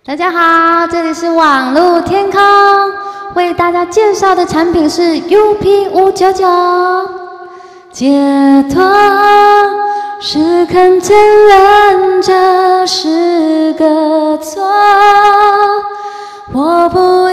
大家好，这里是网路天空，为大家介绍的产品是 UP599。解脱是肯承认这是个错，我不